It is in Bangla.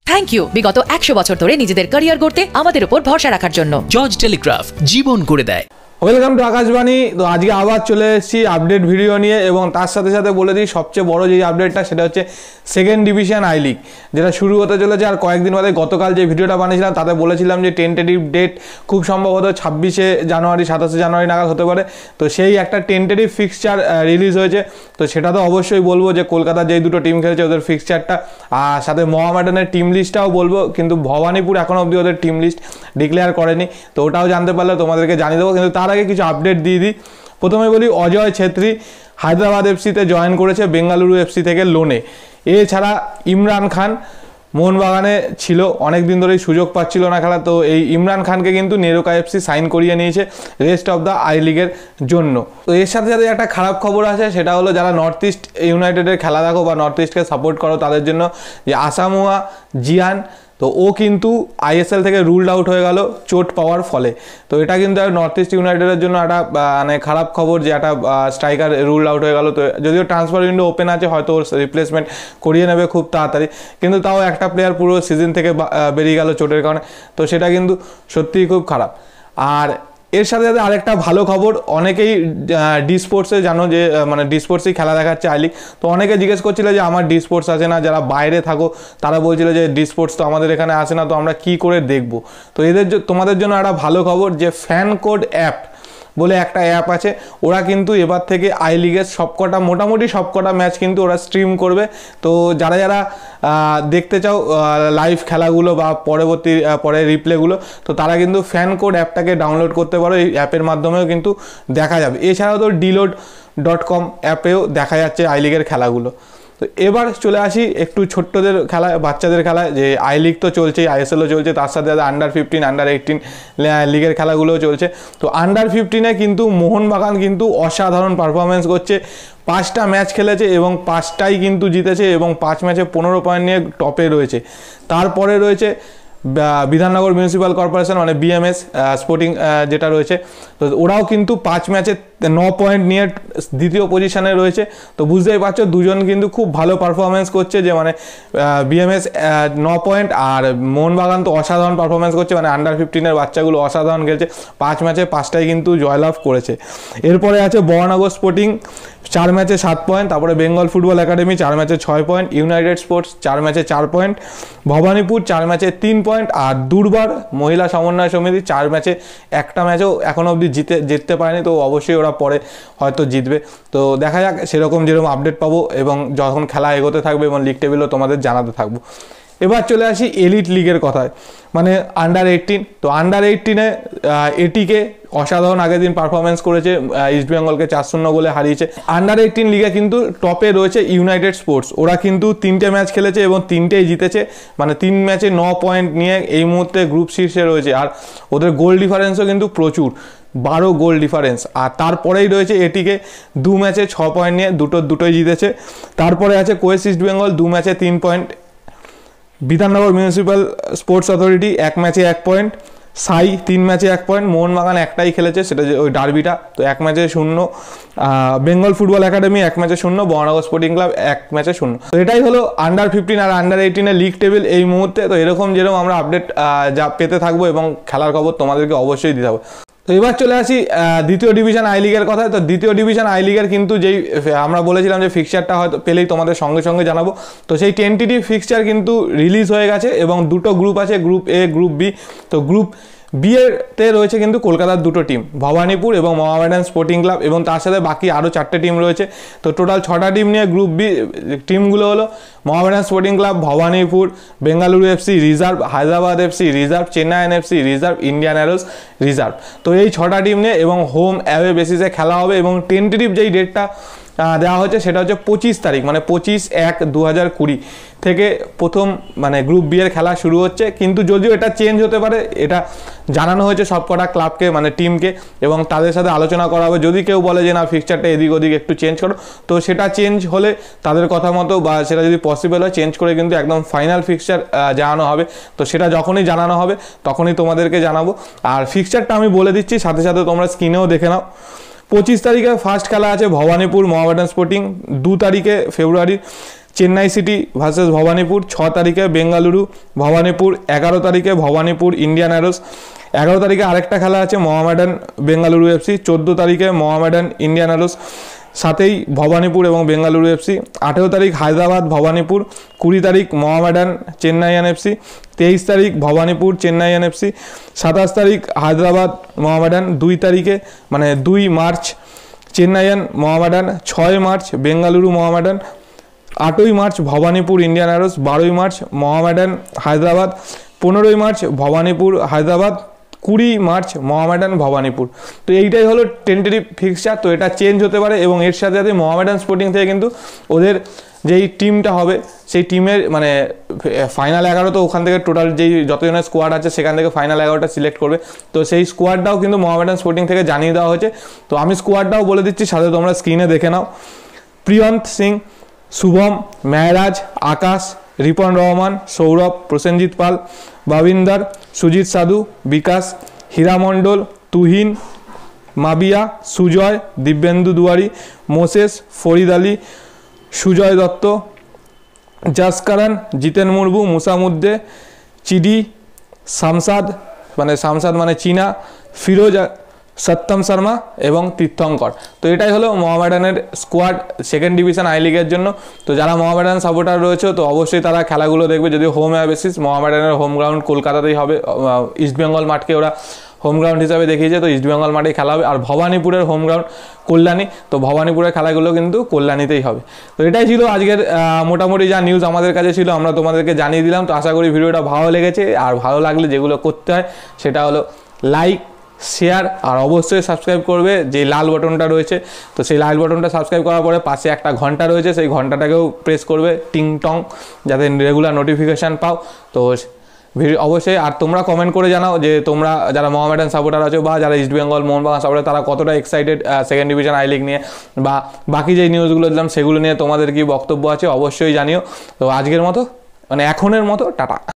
থ্যাংক ইউ বিগত 100 বছর ধরে নিজেদের ক্যারিয়ার গড়তে আমাদের উপর ভরসা রাখার জন্য। জর্জ টেলিগ্রাফ জীবন করে দেয়। Welcome to Akashvani. তো আজকে আবার চলে এসেছি আপডেট ভিডিও নিয়ে, এবং তার সাথে সাথে বলে দিই সবচেয়ে বড় যে আপডেটটা সেটা হচ্ছে সেকেন্ড ডিভিশন আই লিগ, যেটা শুরু হতে চলেছে আর কয়েকদিন বাদে। গতকাল যে ভিডিওটা বানিয়েছিলাম তাতে বলেছিলাম যে টেন্টেটিভ ডেট খুব সম্ভবত 26শে জানুয়ারি 27শে জানুয়ারি নাগাদ হতে পারে। তো সেই একটা টেন্টেটিভ ফিক্সচার রিলিজ হয়েছে। তো সেটা তো অবশ্যই বলবো যে কলকাতার যেই দুটো টিম খেলেছে ওদের ফিক্সচারটা, আর সাথে মোহামেডানের টিম লিস্টটাও বলবো, কিন্তু ভবানীপুর এখনও অবধি ওদের টিম লিস্ট ডিক্লেয়ার করেনি। তো ওটাও জানতে পারলে তোমাদেরকে জানিয়ে দেবো, কিন্তু তার আগে কিছু আপডেট দিয়ে দিই। প্রথমে বলি, অজয় ছেত্রী হায়দ্রাবাদ এফসিতে জয়েন করেছে বেঙ্গালুরু এফসি থেকে লোনে। এছাড়া ইমরান খান মোহনবাগানে ছিল, অনেক দিন ধরেই সুযোগ পাচ্ছিল না খেলা। তো এই ইমরান খানকে কিন্তু নেরোকা এফসি সাইন করিয়ে নিয়েছে রেস্ট অফ দ্য আই লিগের জন্য। তো এর সাথে সাথে একটা খারাপ খবর আছে, সেটা হলো যারা নর্থ ইস্ট ইউনাইটেডের খেলা দেখো বা নর্থ ইস্টকে সাপোর্ট করো তাদের জন্য, যে আসামোয়া জিয়ান, তো ও কিন্তু আইএসএল থেকে রুলড আউট হয়ে গেল চোট পাওয়ার ফলে। তো এটা কিন্তু নর্থ ইস্ট ইউনাইটেডের জন্য একটা মানে খারাপ খবর, যে একটা স্ট্রাইকার রুলড আউট হয়ে গেল। তো যদিও ট্রান্সফার উইন্ডো ওপেন আছে, হয়তো ওর রিপ্লেসমেন্ট করিয়ে নেবে খুব তাড়াতাড়ি, কিন্তু তাও একটা প্লেয়ার পুরো সিজন থেকে বেরিয়ে গেল চোটের কারণে। তো সেটা কিন্তু সত্যিই খুব খারাপ। আর এর সাথে সাথে আরেকটা ভালো খবর, অনেকেই ডি স্পোর্টসে জানো যে মানে ডি স্পোর্টসেই খেলা দেখাচ্ছে আই লিগ। তো অনেকে জিজ্ঞেস করছিল যে আমার ডি স্পোর্টস আছে না, যারা বাইরে থাকো তারা বলছিল যে ডি স্পোর্টস তো আমাদের এখানে আসে না, তো আমরা কি করে দেখবো। তো তোমাদের জন্য একটা ভালো খবর, যে ফ্যান কোড অ্যাপ বলে একটা অ্যাপ আছে, ওরা কিন্তু এবার থেকে আই লিগের মোটামুটি সবকটা ম্যাচ কিন্তু ওরা স্ট্রিম করবে। তো যারা যারা দেখতে চাও লাইভ খেলাগুলো বা পরে রিপ্লেগুলো, তো তারা কিন্তু ফ্যান কোড অ্যাপটাকে ডাউনলোড করতে পারো। এই অ্যাপের মাধ্যমেও কিন্তু দেখা যাবে। এছাড়াও তো ডিলোড.com অ্যাপেও দেখা যাচ্ছে আই লিগের খেলাগুলো। তো এবার চলে আসি একটু ছোট্টদের খেলায়, বাচ্চাদের খেলায়। যে আই লিগ তো চলছেই, আইএসএলও চলছে, তার সাথে সাথে আন্ডার-15 আন্ডার-18 লিগের খেলাগুলোও চলছে। তো আন্ডার-15-এ কিন্তু মোহনবাগান কিন্তু অসাধারণ পারফরমেন্স করছে। 5টা ম্যাচ খেলেছে এবং 5টাই কিন্তু জিতেছে, এবং 5 ম্যাচে 15 পয়েন্ট নিয়ে টপে রয়েছে। তারপরে রয়েছে বিধাননগর মিউনিসিপ্যাল কর্পোরেশন মানে বিএমএস স্পোর্টিং যেটা রয়েছে, তো ওরাও কিন্তু 5 ম্যাচে 9 পয়েন্ট নিয়ে দ্বিতীয় পজিশনে রয়েছে। তো বুঝতেই পারছো দুজন কিন্তু খুব ভালো পারফরমেন্স করছে, যে মানে বিএমএস 9 পয়েন্ট আর মোহনবাগান তো অসাধারণ পারফরমেন্স করছে, মানে আন্ডার-15-এর বাচ্চাগুলো অসাধারণ খেলছে। 5 ম্যাচে 5টাই কিন্তু জয়লাভ করেছে। এরপরে আছে বহনগর স্পোর্টিং 4 ম্যাচে 7 পয়েন্ট, তারপরে বেঙ্গল ফুটবল একাডেমি 4 ম্যাচে 6 পয়েন্ট, ইউনাইটেড স্পোর্টস 4 ম্যাচে 4 পয়েন্ট, ভবানীপুর 4 ম্যাচে 3 পয়েন্ট, আর দুর্বার মহিলা সমন্বয় সমিতি 4 ম্যাচে একটা ম্যাচও এখনও অবধি জিততে পারেনি। তো অবশ্যই ওরা পরে হয়তো জিতবে। তো দেখা যাক, যেরকম আপডেট পাবো এবং যখন খেলা এগোতে থাকবে এবং লিগ টেবিলও তোমাদের জানাতে থাকবো। এবার চলে আসি এলিট লিগের কথায়, মানে আন্ডার-18। তো আন্ডার-18-এ এটিকে অসাধারণ আগের দিন পারফরমেন্স করেছে, ইস্টবেঙ্গলকে 4-0 গোলে হারিয়েছে। আন্ডার-18 লিগে কিন্তু টপে রয়েছে ইউনাইটেড স্পোর্টস, ওরা কিন্তু 3টে ম্যাচ খেলেছে এবং 3টেই জিতেছে, মানে 3 ম্যাচে 9 পয়েন্ট নিয়ে এই মুহূর্তে গ্রুপ শীর্ষে রয়েছে। আর ওদের গোল ডিফারেন্সও কিন্তু প্রচুর, 12 গোল ডিফারেন্স। আর তারপরেই রয়েছে এটিকে 2 ম্যাচে 6 পয়েন্ট নিয়ে দুটোই জিতেছে। তারপরে আছে কোয়েস ইস্টবেঙ্গল 2 ম্যাচে 3 point, Bidhannagar municipal sports authority 1 ম্যাচে 1 পয়েন্ট, সাই 3 ম্যাচে 1 পয়েন্ট, মোহনবাগান একটাই খেলেছে, সেটা যে ওই ডার্বিটা, তো 1 ম্যাচে 0, বেঙ্গল ফুটবল একাডেমি 1 ম্যাচে 0, বহনগর স্পোর্টিং ক্লাব 1 ম্যাচে 0। তো এটাই হলো আন্ডার-15 আর আন্ডার-18-এর লিগ টেবিল এই মুহূর্তে। তো যেরকম আমরা আপডেট যা পেতে থাকবো এবং খেলার খবর তোমাদেরকে অবশ্যই দিতে হবে। তো এবার চলে আসি দ্বিতীয় ডিভিশন আই লিগের কথায়। তো দ্বিতীয় ডিভিশন আই লিগের কিন্তু যেই আমরা বলেছিলাম যে ফিক্সচারটা হয়তো পেলেই তোমাদের সঙ্গে সঙ্গে জানাবো, তো সেই টেন্টেটিভ ফিক্সচার কিন্তু রিলিজ হয়ে গেছে, এবং দুটো গ্রুপ আছে, গ্রুপ এ গ্রুপ বি। তো গ্রুপ বিয়েতে রয়েছে কিন্তু কলকাতার দুটো টিম, ভবানীপুর এবং মোহামেডান স্পোর্টিং ক্লাব, এবং তার সাথে বাকি আরও 4টে টিম রয়েছে। তো টোটাল 6টা টিম নিয়ে গ্রুপ বি টিমগুলো হলো Mohammedan sporting club, Bhawanipur, Bengaluru FC reserve, Hyderabad FC reserve, Chennaiyin FC reserve, Indian Arrows reserve. তো এই 6টা টিম নিয়ে এবং হোম অ্যাওয়ে বেসিসে খেলা হবে, এবং টেন্টেটিভ যেই ডেটটা দেওয়া হচ্ছে সেটা হচ্ছে 25 তারিখ, মানে 25/1/2020 থেকে প্রথম মানে গ্রুপ বি এর খেলা শুরু হচ্ছে। কিন্তু যদিও এটা চেঞ্জ হতে পারে, এটা জানানো হয়েছে সবকটা ক্লাবকে মানে টিমকে, এবং তাদের সাথে আলোচনা করা হবে। যদি কেউ বলে যে না ফিক্সচারটা এদিক ওদিক একটু চেঞ্জ করো, তো সেটা চেঞ্জ হলে তাদের কথা মতো বা সেটা যদি পসিবল হয় চেঞ্জ করে কিন্তু একদম ফাইনাল ফিক্সচার জানানো হবে। তো সেটা যখনই জানানো হবে তখনই তোমাদেরকে জানাবো। আর ফিক্সচারটা আমি বলে দিচ্ছি, সাথে সাথে তোমরা স্ক্রিনেও দেখে নাও। 25 তারিখে ফার্স্ট খেলা আছে ভবানীপুর মোহামেডান স্পোর্টিং, 2 তারিখে February Chennai city versus Bhawanipur 6 তারিখে, বেঙ্গালুরু ভবানীপুর 11 তারিখে, ভবানীপুর ইন্ডিয়ান অ্যারোস 11 তারিখে আরেকটা খেলা আছে মোহামেডান বেঙ্গালুরু এফসি, 14 তারিখে মোহামেডান ইন্ডিয়ান অ্যারোস, সাথেই ভবানীপুর এবং বেঙ্গালুরু এফসি, 18 তারিখ হায়দ্রাবাদ ভবানীপুর, 20 তারিখ মোহামেডান চেন্নাইয়ান এফসি, 23 তারিখ ভবানীপুর চেন্নাইয়ান এফসি, 27 তারিখ হায়দ্রাবাদ মোহামেডান, 2 তারিখে মানে 2 মার্চ চেন্নাইয়ান মোহামেডান, 6 মার্চ বেঙ্গালুরু মোহামেডান, 8ই মার্চ ভবানীপুর ইন্ডিয়ান অ্যারোস, 12ই মার্চ মোহামেডান হায়দ্রাবাদ, 15ই মার্চ ভবানীপুর হায়দ্রাবাদ, 20 মার্চ মোহামেডান ভবানীপুর। তো এইটাই হলো টেন্টেটিভ ফিক্সচার। তো এটা চেঞ্জ হতে পারে এবং এর সাথে সাথে মোহামেডান স্পোর্টিং থেকে কিন্তু ওদের যেই টিমটা হবে সেই টিমের মানে ফাইনাল 11, তো ওখান থেকে টোটাল যেই যতজনের স্কোয়াড আছে সেখান থেকে ফাইনাল 11টা সিলেক্ট করবে। তো সেই স্কোয়াডটাও কিন্তু মোহামেডান স্পোর্টিং থেকে জানিয়ে দেওয়া হয়েছে। তো আমি স্কোয়াডটাও বলে দিচ্ছি, সাথে তোমরা স্ক্রিনে দেখে নাও। প্রিয়ন্ত সিং, শুভম, মেহরাজ, আকাশ, রিপন রহমান, সৌরভ, প্রসেনজিৎ পাল, বাবিন্দার, সুজিত সাধু, বিকাশ, হীরামণ্ডল, তুহিন, মাবিয়া, সুজয়, দিব্যেন্দু দুয়ারি, মোসেস, ফরিদ আলী, সুজয় দত্ত, জাসকারান, জিতেন মুর্মু, মুসামুদ্দে, চিডি, শামসাদ মানে চীনা, ফিরোজ, সত্যম শর্মা এবং তীর্থঙ্কর। তো এটাই হলো মোহামেডানের স্কোয়াড সেকেন্ড ডিভিশন আই লিগের জন্য। তো যারা মোহামেডান সাপোর্টার রয়েছে তো অবশ্যই তারা খেলাগুলো দেখবে। যদি হোম বেসিস, মোহামেডানের হোম গ্রাউন্ড কলকাতাতেই হবে, ইস্টবেঙ্গল মাঠকে ওরা হোম গ্রাউন্ড হিসাবে দেখিয়েছে, তো ইস্টবেঙ্গল মাঠেই খেলা হবে। আর ভবানীপুরের হোম গ্রাউন্ড কল্যাণী, তো ভবানীপুরের খেলাগুলো কিন্তু কল্যাণীতেই হবে। তো এটাই ছিল আজকের মোটামুটি যা নিউজ আমাদের কাছে ছিল আমরা তোমাদেরকে জানিয়ে দিলাম। তো আশা করি ভিডিওটা ভালো লেগেছে। আর ভালো লাগলে যেগুলো করতে হয় সেটা হলো লাইক, শেয়ার আর অবশ্যই সাবস্ক্রাইব করবে। যে লাল বাটনটা রয়েছে তো সেই লাল বাটনটা সাবস্ক্রাইব করার পরে পাশে একটা ঘন্টা রয়েছে, সেই ঘন্টাটাকেও প্রেস করবে টিং টং, যাতে রেগুলার নোটিফিকেশান পাও। তো ভিডিও অবশ্যই, আর তোমরা কমেন্ট করে জানাও যে তোমরা যারা মোহামেডান সাপোর্টার আছো বা যারা ইস্টবেঙ্গল মোহনবাগান সাপোর্টার তারা কতটা excited second division I league নিয়ে, বা বাকি যে নিউজগুলো দিলাম সেগুলো নিয়ে তোমাদের কি বক্তব্য আছে অবশ্যই জানিও। তো আজকের মতো মানে এখনের মতো টাটা।